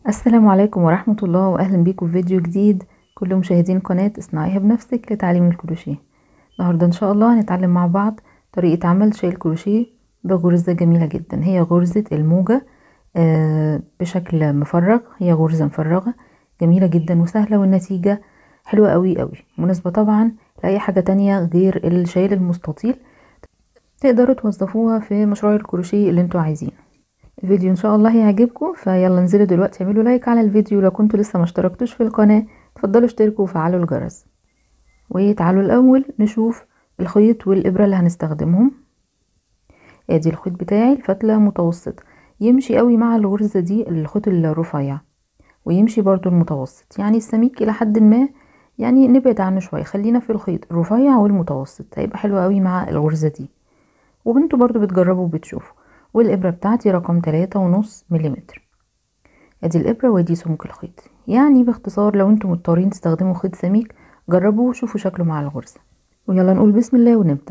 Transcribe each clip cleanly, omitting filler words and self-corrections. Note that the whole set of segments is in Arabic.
السلام عليكم ورحمة الله، وأهلا بيكم في فيديو جديد. كل مشاهدين قناة اصنعيها بنفسك لتعليم الكروشيه. النهاردة إن شاء الله هنتعلم مع بعض طريقة عمل شاي الكروشيه بغرزة جميلة جدا. هي غرزة الموجة بشكل مفرغ. هي غرزة مفرغة جميلة جدا وسهلة، والنتيجة حلوة قوي قوي، مناسبة طبعا لأي حاجة تانية غير الشايل المستطيل. تقدروا توظفوها في مشروع الكروشيه اللي انتوا عايزينه. الفيديو ان شاء الله هيعجبكم، فيلا انزلوا دلوقتي اعملوا لايك على الفيديو. لو كنتوا لسه ما اشتركتوش في القناة اتفضلوا اشتركوا وفعلوا الجرس. وتعالوا الاول نشوف الخيط والابرة اللي هنستخدمهم. ادي الخيط بتاعي الفتلة متوسط، يمشي قوي مع الغرزة دي الخيط الرفيع، ويمشي برضو المتوسط، يعني السميك الى حد ما، يعني نبعد عنه شوية، خلينا في الخيط الرفيع والمتوسط، هيبقى حلو قوي مع الغرزة دي. وانتوا برضو بتجربوا وبتشوفوا. والابرة بتاعتي رقم 3.5 مليمتر. ادي الابرة وادي سمك الخيط. يعني باختصار لو انتم مضطرين تستخدموا خيط سميك جربوه وشوفوا شكله مع الغرزة. ويلا نقول بسم الله ونبدأ.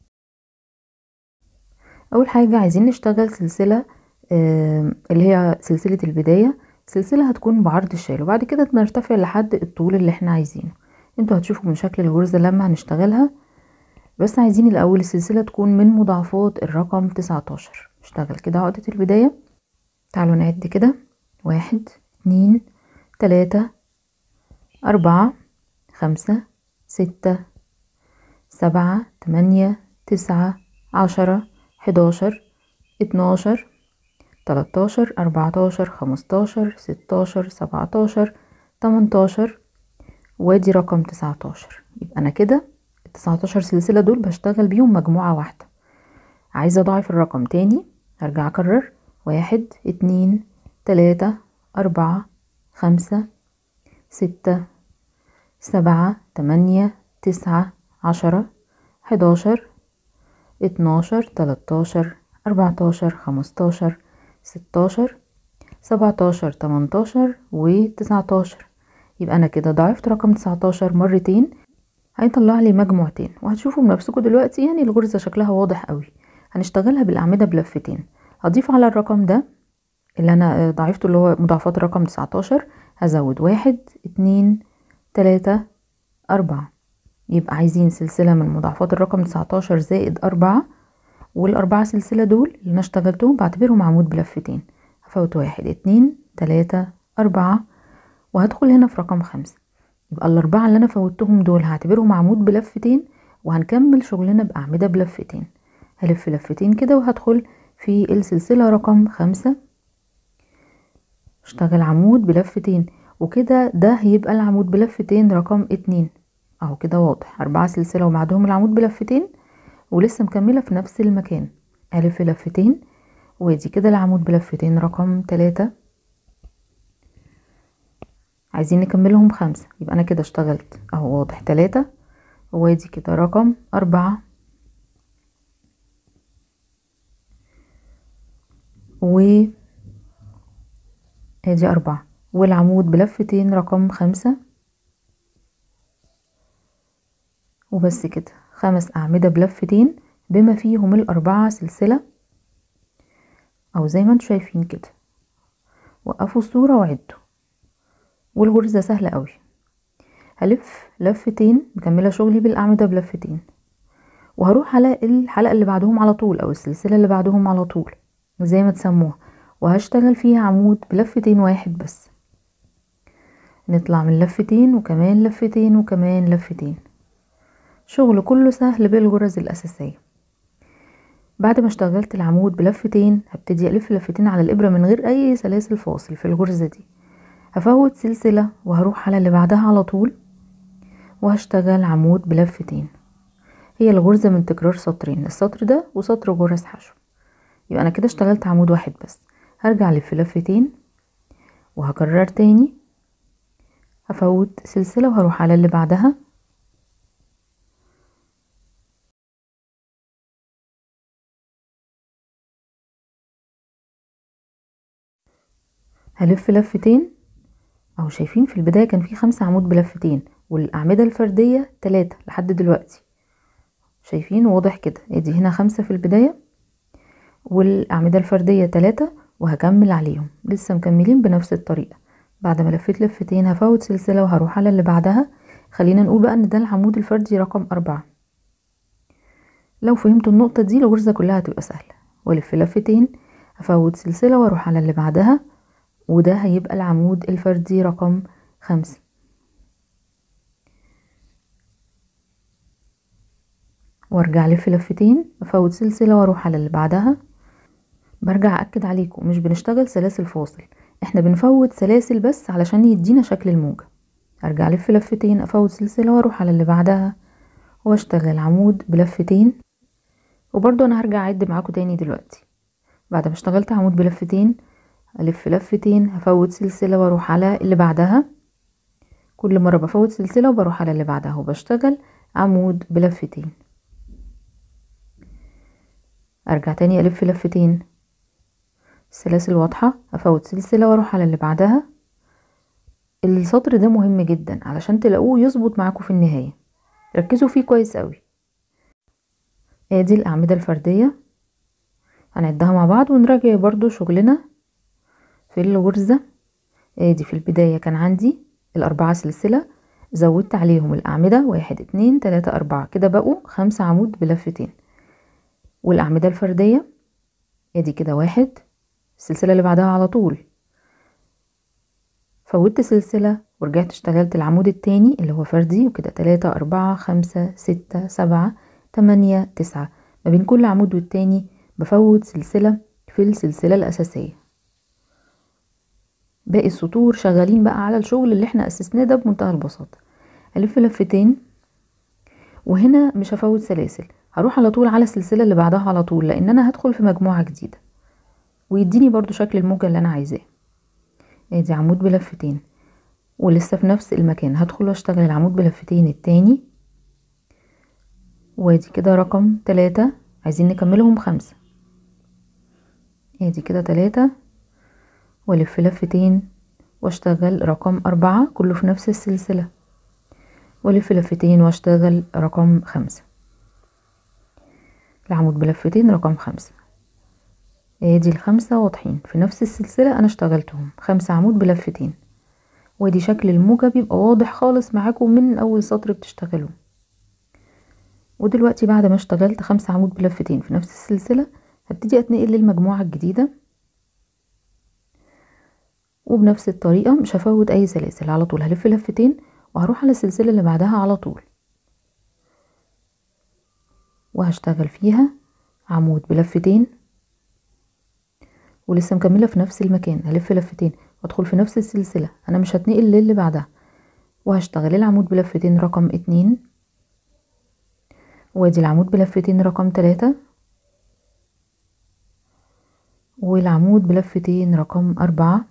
اول حاجة عايزين نشتغل سلسلة اللي هي سلسلة البداية. سلسلة هتكون بعرض الشال، وبعد كده بنرتفع لحد الطول اللي احنا عايزينه. انتوا هتشوفوا من شكل الغرزة لما هنشتغلها. بس عايزين الاول السلسلة تكون من مضاعفات الرقم 19. نشتغل كده عقدة البداية. تعالوا نعد كده: 1 2 3 4 5 6 7 8 9 10 11 12 13 14 15 16 17 18. وادي رقم 19. يبقى انا كده ال19 سلسلة دول بشتغل بيهم مجموعة واحدة. عايزة اضاعف الرقم تاني، هرجع اكرر: 1 2 3 4 5 6 7 8 9 10 11 12 13 14 15 16 17 18 و19. يبقى انا كده ضاعفت رقم 19 مرتين، هيطلع لي مجموعتين، وهتشوفوا بنفسكم دلوقتي. يعني الغرزة شكلها واضح قوي. هنشتغلها بالاعمدة بلفتين. هضيف على الرقم ده اللي انا ضاعفته اللي هو مضاعفات الرقم 19، هزود 1 2 3 4. يبقى عايزين سلسلة من مضاعفات الرقم 19 زائد 4. والأربعة سلسلة دول اللي أنا اشتغلتهم بعتبرهم عمود بلفتين. هفوت 1 2 3 4، وهدخل هنا في رقم 5. يبقى الأربعة اللي أنا فوتهم دول هعتبرهم عمود بلفتين، وهنكمل شغلنا بأعمدة بلفتين. هلف لفتين كده وهدخل في السلسلة رقم 5، اشتغل عمود بلفتين، وكده ده هيبقى العمود بلفتين رقم 2 اهو كده واضح. 4 سلسلة وبعدهم العمود بلفتين، ولسه مكملة في نفس المكان. الف لفتين، وادي كده العمود بلفتين رقم 3. عايزين نكملهم 5، يبقى انا كده اشتغلت اهو واضح 3، وادي كده رقم 4، وادي 4، والعمود بلفتين رقم 5. وبس كده 5 أعمدة بلفتين بما فيهم الأربعة سلسلة، أو زي ما انتوا شايفين كده. وقفوا الصورة وعدوا. والغرزة سهلة قوي. هلف لفتين مكملة شغلي بالأعمدة بلفتين، وهروح على الحلقة اللي بعدهم على طول، أو السلسلة اللي بعدهم على طول زي ما تسموها، وهشتغل فيها عمود بلفتين واحد بس. نطلع من لفتين وكمان لفتين وكمان لفتين. شغل كله سهل بالغرز الأساسية. بعد ما اشتغلت العمود بلفتين هبتدي ألف لفتين على الإبرة من غير أي سلاسل فاصل في الغرزة دي. هفوت سلسلة وهروح على اللي بعدها على طول، وهشتغل عمود بلفتين. هي الغرزة من تكرار سطرين، السطر ده وسطر غرز حشو. يبقى أنا كده اشتغلت عمود واحد بس. هرجع ألف لفتين وهكرر تاني، هفوت سلسلة وهروح على اللي بعدها، هلف لفتين اهو. شايفين في البداية كان في 5 عمود بلفتين، والأعمدة الفردية 3 لحد دلوقتي. شايفين واضح كده. ادي هنا 5 في البداية، والأعمدة الفردية 3، وهكمل عليهم لسه مكملين بنفس الطريقة. بعد ما لفيت لفتين هفوت سلسلة وهروح على اللي بعدها. خلينا نقول بقى ان ده العمود الفردي رقم 4. لو فهمتوا النقطة دي الغرزة كلها هتبقى سهلة. والف لفتين، هفوت سلسلة واروح على اللي بعدها، وده هيبقى العمود الفردي رقم 5. وارجع الف لفتين، افوت سلسلة واروح على اللي بعدها. برجع اكد عليكم مش بنشتغل سلاسل فاصل، احنا بنفوت سلاسل بس علشان يدينا شكل الموجة. ارجع الف لفتين، افوت سلسلة واروح على اللي بعدها واشتغل عمود بلفتين. وبرضو انا هرجع اعد معاكم تاني دلوقتي. بعد ما اشتغلت عمود بلفتين، الف لفتين، هفوت سلسلة واروح على اللي بعدها. كل مرة بفوت سلسلة وبروح على اللي بعدها وبشتغل عمود بلفتين. ارجع تاني الف لفتين، السلاسل واضحة، افوت سلسلة واروح على اللي بعدها. السطر ده مهم جدا علشان تلاقوه يظبط معاكم في النهاية، ركزوا فيه كويس قوي. ادي الاعمدة الفردية، هنعدها مع بعض ونراجع برضو شغلنا في الغرزة. ادي في البداية كان عندي ال4 سلسلة، زودت عليهم الاعمدة 1 2 3 4، كده بقوا 5 عمود بلفتين. والاعمدة الفردية ادي كده 1، السلسلة اللي بعدها على طول فوتت سلسلة ورجعت اشتغلت العمود التاني اللي هو فردي، وكده 3 4 5 6 7 8 9. ما بين كل عمود والتاني بفوت سلسلة في السلسلة الأساسية. باقي السطور شغالين بقى على الشغل اللي احنا أسسناه ده بمنتهى البساطة. ألف لفتين، وهنا مش هفوت سلاسل، هروح على طول على السلسلة اللي بعدها على طول، لأن أنا هدخل في مجموعة جديدة ويديني برضو شكل الموجة اللي أنا عايزاه. ادي عمود بلفتين، ولسه في نفس المكان هدخل واشتغل العمود بلفتين التاني. وادي كده رقم 3، عايزين نكملهم 5. ادي كده 3، والف لفتين واشتغل رقم 4 كله في نفس السلسلة، والف لفتين واشتغل رقم 5، العمود بلفتين رقم 5. ادي ال5 واضحين في نفس السلسلة انا اشتغلتهم 5 عمود بلفتين، ودي شكل الموجة بيبقى واضح خالص معاكم من اول سطر بتشتغلوه. ودلوقتي بعد ما اشتغلت 5 عمود بلفتين في نفس السلسلة هبتدي اتنقل للمجموعة الجديدة، وبنفس الطريقة مش هفوت اي سلاسل، على طول هلف لفتين وهروح على السلسلة اللي بعدها على طول وهشتغل فيها عمود بلفتين، ولسه مكملة في نفس المكان هلف لفتين وادخل في نفس السلسلة، انا مش هتنقل للي بعدها، وهشتغل العمود بلفتين رقم 2، وادي العمود بلفتين رقم 3، والعمود بلفتين رقم 4،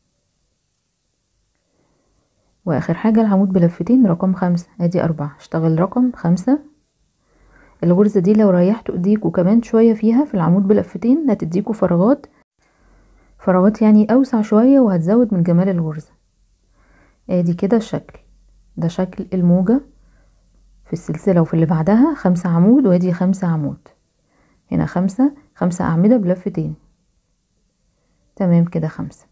واخر حاجة العمود بلفتين رقم 5. ادي 4، اشتغل رقم 5. الغرزة دي لو ريحتوا ايديكوا كمان شوية فيها في العمود بلفتين هتديكوا فراغات يعني اوسع شوية، وهتزود من جمال الغرزة. ادي كده الشكل ده، شكل الموجة في السلسلة وفي اللي بعدها 5 عمود، وادي 5 عمود هنا 5 اعمدة بلفتين. تمام كده 5.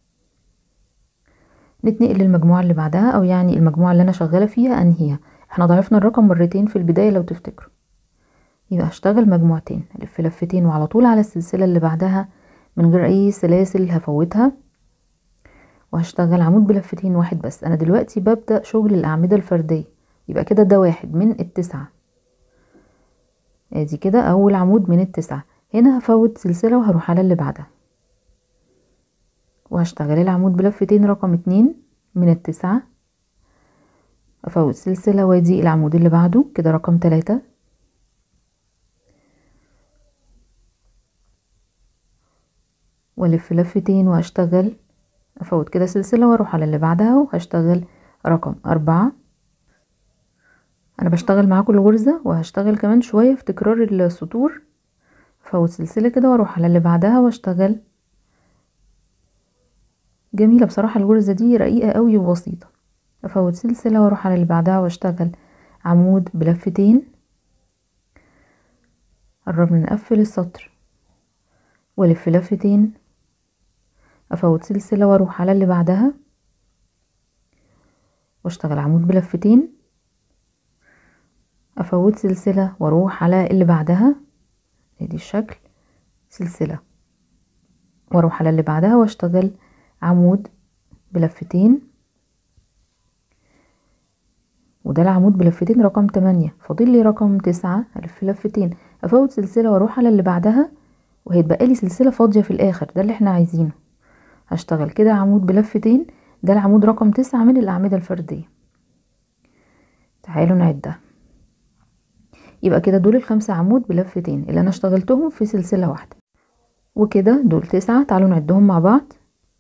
نتنقل للمجموعة اللي بعدها، او يعني المجموعة اللي انا شغالة فيها انهيها. احنا ضاعفنا الرقم مرتين في البداية لو تفتكروا، يبقى هشتغل مجموعتين، الف لفتين وعلى طول على السلسلة اللي بعدها من غير اي سلاسل هفوتها، وهشتغل عمود بلفتين واحد بس. انا دلوقتي ببدأ شغل الاعمدة الفردية، يبقى كده ده 1 من ال9. ادي كده اول عمود من ال9، هنا هفوت سلسلة وهروح على اللي بعدها وهشتغل العمود بلفتين رقم 2 من ال9، افوت سلسلة وادي العمود اللي بعده كده رقم 3، والف لفتين واشتغل، افوت كده سلسلة واروح على اللي بعدها وهشتغل رقم 4. انا بشتغل معاكم الغرزة وهشتغل كمان شوية في تكرار السطور، افوت سلسلة كده واروح على اللي بعدها واشتغل. جميلة بصراحة الغرزة دي، رقيقة قوي وبسيطة. افوت سلسلة واروح على اللي بعدها واشتغل عمود بلفتين. قربنا نقفل السطر، والف لفتين، افوت سلسلة واروح على اللي بعدها واشتغل عمود بلفتين، افوت سلسلة واروح على اللي بعدها، ادي الشكل، سلسلة واروح على اللي بعدها واشتغل عمود بلفتين، وده العمود بلفتين رقم 8. فاضل لي رقم 9 الف لفتين، افوت سلسلة واروح على اللي بعدها وهيتبقى لي سلسلة فاضية في الاخر، ده اللي احنا عايزينه. هشتغل كده عمود بلفتين، ده العمود رقم 9 من الاعمدة الفردية. تعالوا نعدها. يبقى كده دول ال5 عمود بلفتين اللي انا اشتغلتهم في سلسلة واحدة، وكده دول 9. تعالوا نعدهم مع بعض.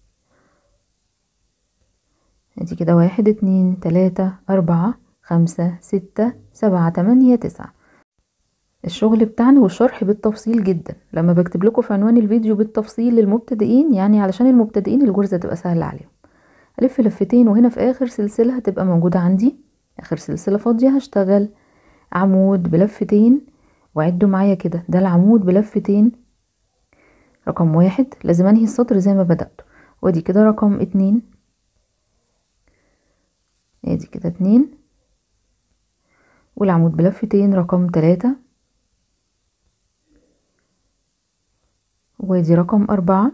ادي كده 1 2 3 4 5 6 7 8 9. الشغل بتاعنا والشرح بالتفصيل جدا، لما بكتب لكم في عنوان الفيديو بالتفصيل للمبتدئين، يعني علشان المبتدئين الغرزة تبقى سهلة عليهم. الف لفتين، وهنا في اخر سلسلة هتبقى موجودة عندي، اخر سلسلة فاضية هشتغل عمود بلفتين، وعدوا معايا كده، ده العمود بلفتين رقم 1. لازم انهي السطر زي ما بدأته. وادي كده رقم 2، ادي كده 2، والعمود بلفتين رقم 3، وادي رقم 4.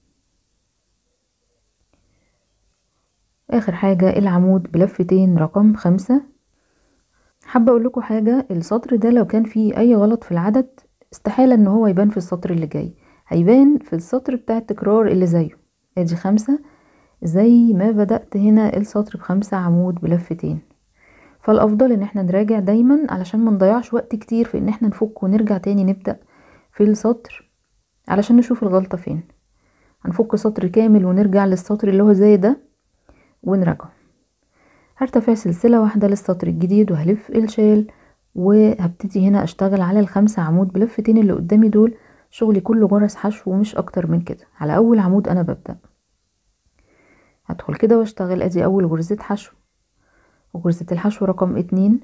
اخر حاجة العمود بلفتين رقم 5. حابة اقول لكم حاجة، السطر ده لو كان فيه اي غلط في العدد استحالة ان هو يبان في السطر اللي جاي، هيبان في السطر بتاع التكرار اللي زيه. ادي 5 زي ما بدأت هنا السطر ب5 عمود بلفتين. فالافضل ان احنا نراجع دايما علشان ما نضيعش وقت كتير في ان احنا نفك ونرجع تاني نبدأ في السطر علشان نشوف الغلطة فين. هنفك سطر كامل ونرجع للسطر اللي هو زي ده ونراجعه. هرتفع سلسلة واحدة للسطر الجديد وهلف الشال، وهبتدي هنا اشتغل على ال5 عمود بلفتين اللي قدامي دول. شغلي كله غرز حشو ومش اكتر من كده. على اول عمود انا ببدأ هدخل كده واشتغل، ادي اول غرزة حشو، وغرزة الحشو رقم 2.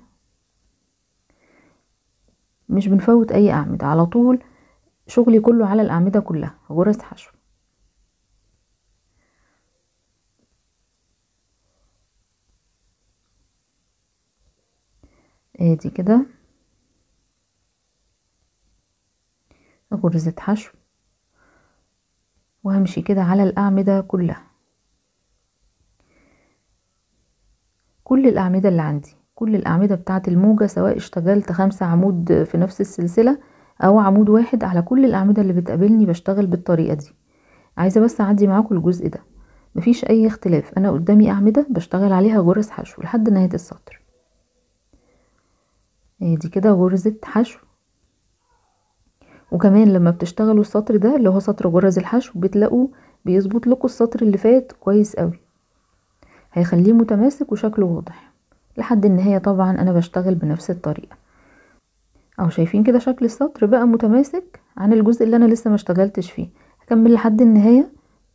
مش بنفوت اي اعمدة، على طول شغلي كله على الاعمدة كلها غرز حشو. ادي كده غرزة حشو، وهمشي كده على الاعمدة كلها، كل الاعمدة اللي عندي، كل الاعمدة بتاعة الموجة، سواء اشتغلت 5 عمود في نفس السلسلة او عمود واحد، على كل الاعمدة اللي بتقابلني بشتغل بالطريقة دي. عايزة بس اعدي معاكم الجزء ده، مفيش اي اختلاف، انا قدامي اعمدة بشتغل عليها غرز حشو لحد نهاية السطر. ادي كده غرزة حشو. وكمان لما بتشتغلوا السطر ده اللي هو سطر غرز الحشو بتلاقوا بيظبط لكم السطر اللي فات كويس قوي، هيخليه متماسك وشكله واضح. لحد النهاية طبعا انا بشتغل بنفس الطريقة. اهو شايفين كده شكل السطر بقى متماسك عن الجزء اللي انا لسه ما اشتغلتش فيه. هكمل لحد النهاية،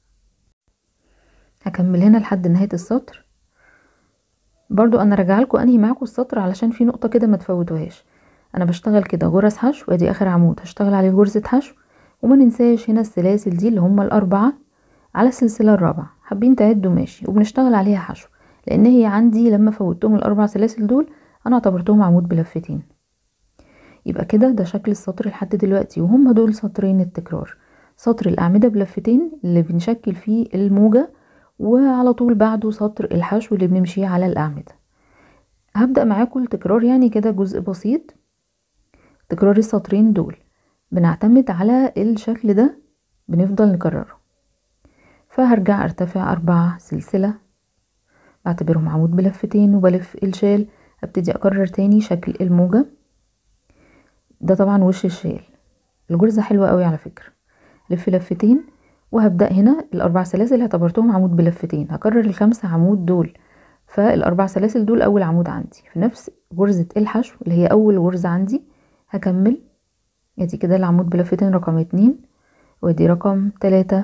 هكمل هنا لحد نهاية السطر. برضو انا راجعه لكم انهي معاكم السطر علشان في نقطة كده ما تفوتوهاش. انا بشتغل كده غرز حشو، ادي اخر عمود هشتغل عليه غرزة حشو، وما ننساش هنا السلاسل دي اللي هم ال4 على السلسلة الرابعة. حابين تعدوا ماشي، وبنشتغل عليها حشو لان هي عندي لما فوتهم ال4 سلاسل دول انا اعتبرتهم عمود بلفتين. يبقى كده ده شكل السطر لحد دلوقتي، وهم دول سطرين التكرار. سطر الاعمدة بلفتين اللي بنشكل فيه الموجة، وعلى طول بعده سطر الحشو اللي بنمشي على الاعمدة. هبدأ معاكم التكرار يعني كده جزء بسيط. تكرار السطرين دول بنعتمد على الشكل ده، بنفضل نكرره. فهرجع ارتفع 4 سلسلة بعتبرهم عمود بلفتين وبلف الشال. هبتدي اكرر تاني شكل الموجة ده، طبعا وش الشال. الجرزة حلوة قوي على فكرة. لف لفتين، وهبدأ هنا ال4 سلاسل اعتبرتهم عمود بلفتين، هكرر ال5 عمود دول. فال4 سلاسل دول اول عمود عندي في نفس غرزة الحشو اللي هي اول غرزة عندي. هكمل، ادي كده العمود بلفتين رقم 2، وادي رقم 3،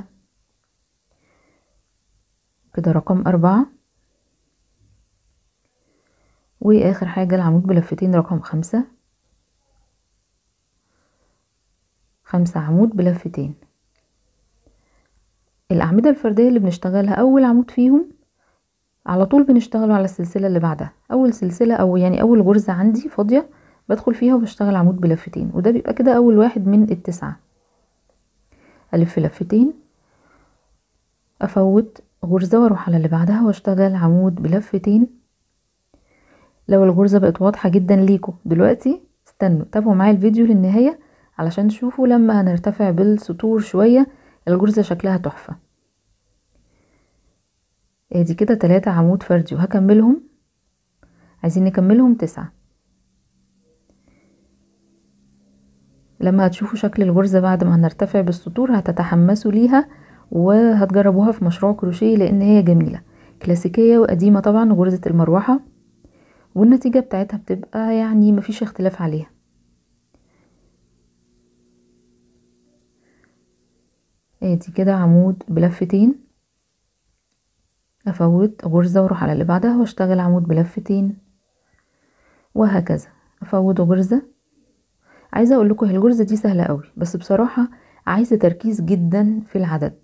كده رقم 4، واخر حاجة العمود بلفتين رقم 5. 5 عمود بلفتين. الأعمدة الفردية اللي بنشتغلها أول عمود فيهم على طول بنشتغل على السلسلة اللي بعدها. اول سلسلة او يعني اول غرزة عندي فاضية بدخل فيها وبشتغل عمود بلفتين، وده بيبقى كده اول واحد من التسعة. الف لفتين، افوت غرزة واروح على اللي بعدها واشتغل عمود بلفتين. لو الغرزة بقت واضحة جدا ليكم دلوقتي استنوا تابعوا معايا الفيديو للنهاية علشان تشوفوا لما هنرتفع بالسطور شوية الغرزة شكلها تحفة. ادي كده 3 عمود فردي وهكملهم، عايزين نكملهم 9. لما هتشوفوا شكل الغرزة بعد ما هنرتفع بالسطور هتتحمسوا ليها وهتجربوها في مشروع كروشيه، لان هي جميلة كلاسيكية وقديمة طبعا، غرزة المروحة، والنتيجة بتاعتها بتبقى يعني مفيش اختلاف عليها. ادي كده عمود بلفتين، افوت غرزة واروح على اللي بعدها واشتغل عمود بلفتين، وهكذا افوت غرزة. عايزة اقول لكم هي الغرزة دي سهلة قوي، بس بصراحة عايزة تركيز جدا في العدد،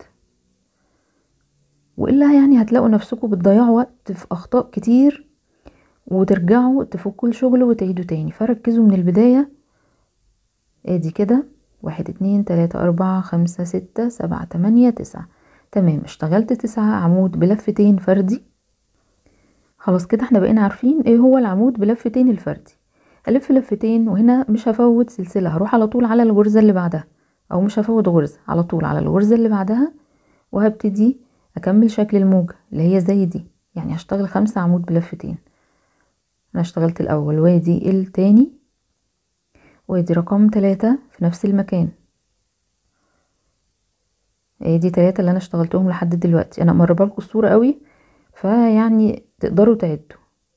وإلا يعني هتلاقوا نفسكم بتضيعوا وقت في أخطاء كتير وترجعوا تفكوا الشغل وتعيدوا تاني. فركزوا من البداية. ادي كده 1 2 3 4 5 6 7 8 9. تمام، اشتغلت 9 عمود بلفتين فردي. خلاص كده احنا بقينا عارفين ايه هو العمود بلفتين الفردي. الف لفتين وهنا مش هفوت سلسلة، هروح على طول على الغرزة اللي بعدها، او مش هفوت غرزة، على طول على الغرزة اللي بعدها وهبتدي اكمل شكل الموجة اللي هي زي دي. يعني هشتغل 5 عمود بلفتين. انا اشتغلت الاول وادي التاني وادي رقم 3 في نفس المكان. ادي 3 اللي انا اشتغلتهم لحد دلوقتي. انا مقربه لكم الصورة قوي فيعني تقدروا تعدوا.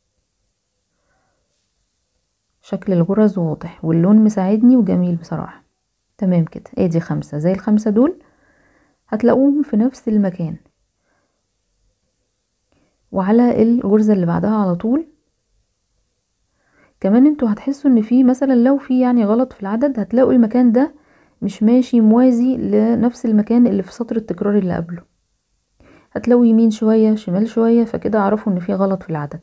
شكل الغرز واضح واللون مساعدني وجميل بصراحة. تمام كده، ادي 5 زي ال5 دول هتلاقوهم في نفس المكان، وعلى الغرزة اللي بعدها على طول. كمان انتوا هتحسوا ان في مثلا لو في يعني غلط في العدد هتلاقوا المكان ده مش ماشي موازي لنفس المكان اللي في سطر التكرار اللي قبله، هتلاقوا يمين شوية شمال شوية، فكده اعرفوا ان في غلط في العدد.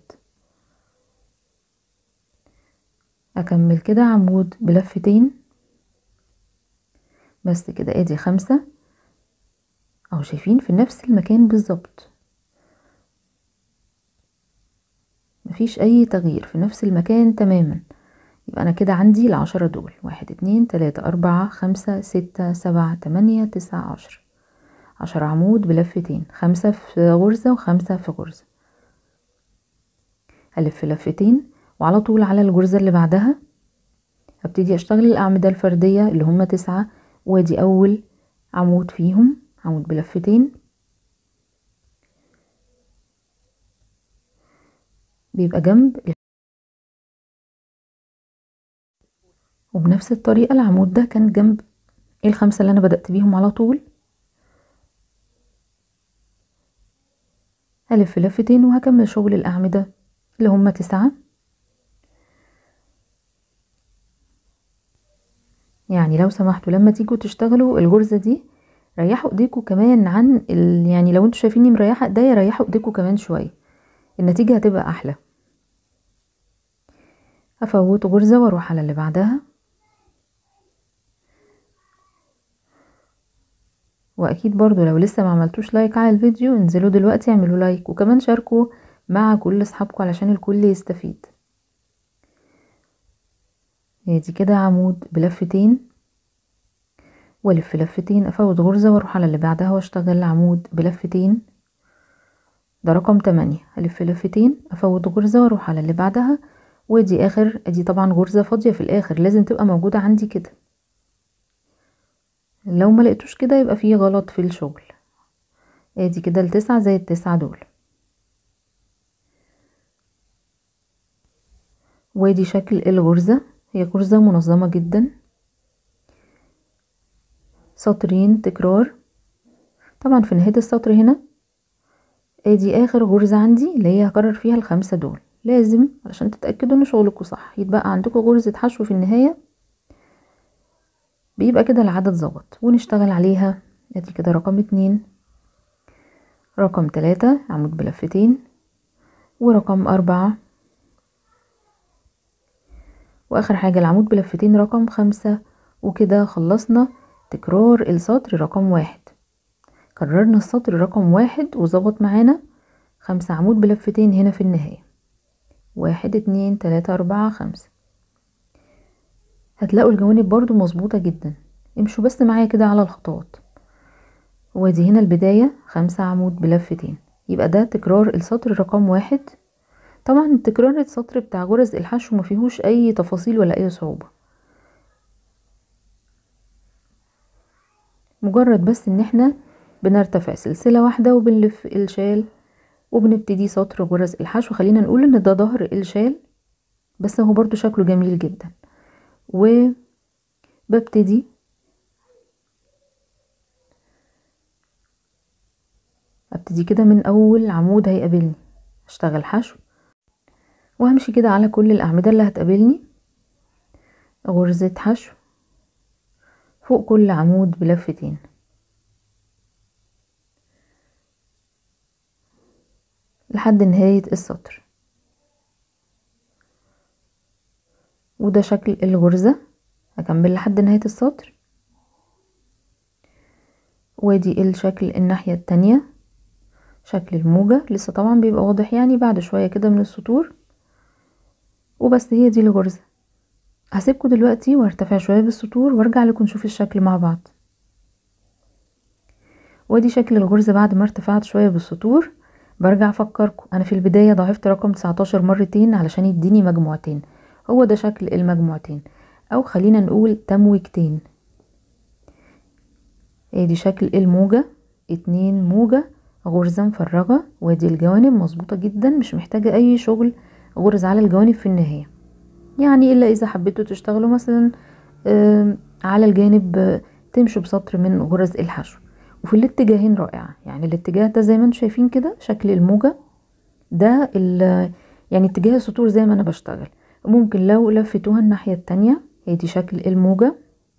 اكمل كده عمود بلفتين بس كده. ادي 5 اهو، شايفين في نفس المكان بالظبط، مفيش اي تغيير، في نفس المكان تماما. يبقى انا كده عندي ال10 دول 1 2 3 4 5 6 7 8 9 10. 10 عمود بلفتين، 5 في غرزة و5 في غرزة. هلف لفتين وعلى طول على الغرزة اللي بعدها هبتدي اشتغل الاعمدة الفردية اللي هم 9، وادي اول عمود فيهم عمود بلفتين. بيبقى جنب وبنفس الطريقة العمود ده كان جنب ال5 اللي انا بدأت بيهم على طول. هلف لفتين وهكمل شغل الاعمدة اللي هم 9. يعني لو سمحتوا لما تيجوا تشتغلوا الغرزة دي ريحوا ايديكوا كمان عن يعني لو انتوا شايفيني مريحة ايديا ريحوا ايديكوا كمان شوية، النتيجة هتبقى احلى. هفوت غرزة واروح على اللي بعدها. واكيد برضو لو لسه ما عملتوش لايك على الفيديو انزلوا دلوقتي اعملوا لايك، وكمان شاركوا مع كل اصحابكم علشان الكل يستفيد. ادي كده عمود بلفتين والف لفتين، افوت غرزة واروح على اللي بعدها واشتغل عمود بلفتين. ده رقم 8. الف لفتين افوت غرزة واروح على اللي بعدها، ودي اخر ادي طبعا غرزة فاضية في الاخر لازم تبقى موجودة عندي كده، لو ما لقيتوش كده يبقى فيه غلط في الشغل. ادي كده ال9 زي ال9 دول، وادي شكل الغرزة. هي غرزة منظمة جدا، سطرين تكرار. طبعا في نهاية السطر هنا ادي اخر غرزة عندي اللي هي هكرر فيها ال5 دول. لازم علشان تتأكدوا ان شغلكم صح يتبقى عندكم غرزة حشو في النهاية، بيبقى كده العدد ظبط ونشتغل عليها. ادي كده رقم 2 رقم 3 عمود بلفتين ورقم 4. واخر حاجة العمود بلفتين رقم 5. وكده خلصنا تكرار السطر رقم 1. كررنا السطر رقم 1 وظبط معانا 5 عمود بلفتين هنا في النهاية. 1 2 3 4 5. هتلاقوا الجوانب برضو مظبوطة جدا. امشوا بس معايا كده على الخطوات. وادي هنا البداية 5 عمود بلفتين، يبقى ده تكرار السطر رقم 1. طبعا تكرار السطر بتاع غرز الحشو ما فيهوش اي تفاصيل ولا اي صعوبة، مجرد بس ان احنا بنرتفع سلسلة واحدة وبنلف الشال وبنبتدي سطر غرز الحشو. خلينا نقول ان ده ظهر الشال، بس هو برضو شكله جميل جدا. وببتدي كده من اول عمود هيقابلني اشتغل حشو، وهمشي كده على كل الاعمدة اللي هتقابلني غرزة حشو فوق كل عمود بلفتين لحد نهاية السطر. وده شكل الغرزة. هكمل لحد نهاية السطر. وادي الشكل الناحية التانية، شكل الموجة لسه طبعا بيبقى واضح يعني بعد شوية كده من السطور. وبس هي دي الغرزة. هسيبكم دلوقتي وارتفع شوية بالسطور وارجع لكم نشوف الشكل مع بعض. وادي شكل الغرزة بعد ما ارتفعت شوية بالسطور. برجع افكركم انا في البداية ضاعفت رقم 19 مرتين علشان يديني مجموعتين. هو ده شكل المجموعتين، او خلينا نقول تموجتين. ادي شكل الموجة، 2 موجة غرزة مفرغة. وادي الجوانب مظبوطة جدا، مش محتاجة اي شغل غرز على الجوانب في النهاية، يعني الا اذا حبيتوا تشتغلوا مثلا على الجانب تمشوا بسطر من غرز الحشو. وفي الاتجاهين رائعة، يعني الاتجاه ده زي ما انتم شايفين كده شكل الموجة ده يعني اتجاه السطور زي ما انا بشتغل. ممكن لو لفتوها الناحية التانية هي دي شكل الموجة.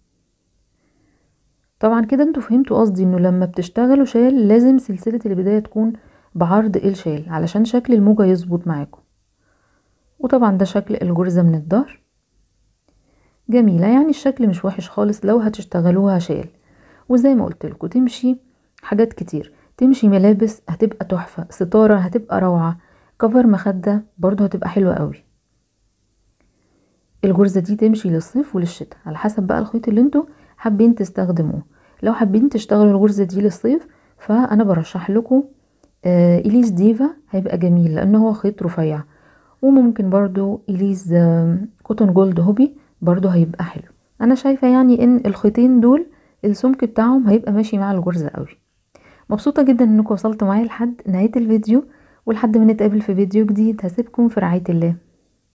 طبعا كده انتوا فهمتوا قصدي انه لما بتشتغلوا شال لازم سلسلة البداية تكون بعرض الشال علشان شكل الموجة يظبط معاكم. وطبعا ده شكل الجرزة من الظهر، جميلة يعني الشكل مش وحش خالص لو هتشتغلوها شال. وزي ما قلت لكم تمشي حاجات كتير، تمشي ملابس هتبقى تحفة، ستارة هتبقى روعة، كفر مخدة برضو هتبقى حلوة قوي. الجرزة دي تمشي للصيف وللشتاء على حسب بقى الخيط اللي انتوا حابين تستخدموه. لو حابين تشتغلوا الغرزة دي للصيف فانا برشح لكم إليس ديفا، هيبقى جميل لانه هو خيط رفيع. وممكن برضو إليس كوتون جولد هوبي برضو هيبقى حلو. انا شايفة يعني ان الخيطين دول السمك بتاعهم هيبقى ماشي مع الغرزة قوي. مبسوطة جدا انكم وصلتوا معايا لحد نهاية الفيديو، ولحد ما نتقابل في فيديو جديد هسيبكم في رعاية الله.